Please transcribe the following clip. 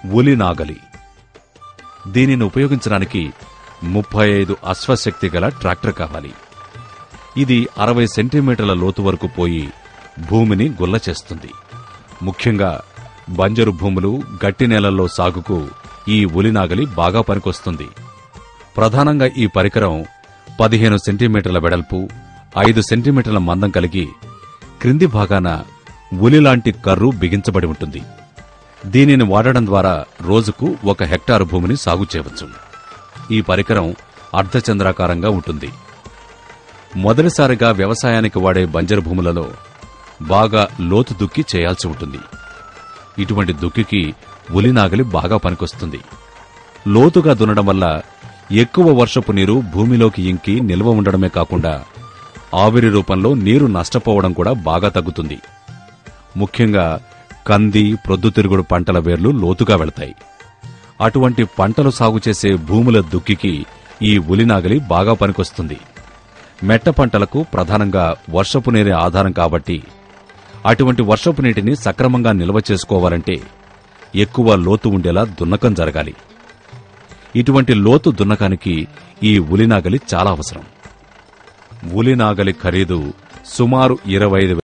ఉలి నాగలి. దీనిని ఉపయోగించడానికి 35 అశ్వశక్తి గల ట్రాక్టర్ కావాలి. ఇది 60 సెంటీమీటర్ల లోతు వరకు పోయి భూమిని గుల్ల చేస్తుంది. ముఖ్యంగా బంజరు భూములు, గట్టి నేలల్లో సాగుకు ఈ ఉలినాగలి బాగా పనికొస్తుంది. ప్రధానంగా ఈ పరికరం 15 సెంటీమీటర్ల వెడల్పు, 5 సెంటీమీటర్ల మందం కలిగి క్రింది భాగాన ఉలిలాంటి కర్రు బిగించబడి ఉంటుంది. దీనిని వాడడం ద్వారా రోజుకు 1 హెక్టారు భూమిని సాగు చేయవచ్చు. ఈ పరికరం అర్ధచంద్రాకారంగా ఉంటుంది. మొదటిసారిగా వ్యవసాయానికి వాడే బంజరు భూములలో బాగా లోతు దుక్కి చేయాల్సి ఉంటుంది. ఇటువంటి దుక్కికి ఉలినాగలి బాగా పనికొస్తుంది. లోతుగా దున్నడం వల్ల ఎక్కువ వర్షపు నీరు భూమిలోకి ఇంకి నిల్వ ఉండడమే కాకుండా ఆవిరి రూపంలో నీరు నష్టపోవడం కూడా బాగా తగ్గుతుంది. ముఖ్యంగా కంది, ప్రొద్దుతిరుగుడు పంటల వేర్లు లోతుగా వెళతాయి. అటువంటి పంటలు సాగు చేసే భూముల దుక్కికి ఈ ఉలినాగలి బాగా పనికొస్తుంది. మెట్ట పంటలకు ప్రధానంగా వర్షపు నీరే ఆధారం కాబట్టి అటువంటి వర్షపు నీటిని సక్రమంగా నిల్వ చేసుకోవాలంటే ఎక్కువ లోతు ఉండేలా దున్నకం జరగాలి. ఇటువంటి లోతు దున్నకానికి ఈ ఉలినాగలి చాలా అవసరం. ఉలినాగలి ఖరీదు సుమారు 25,000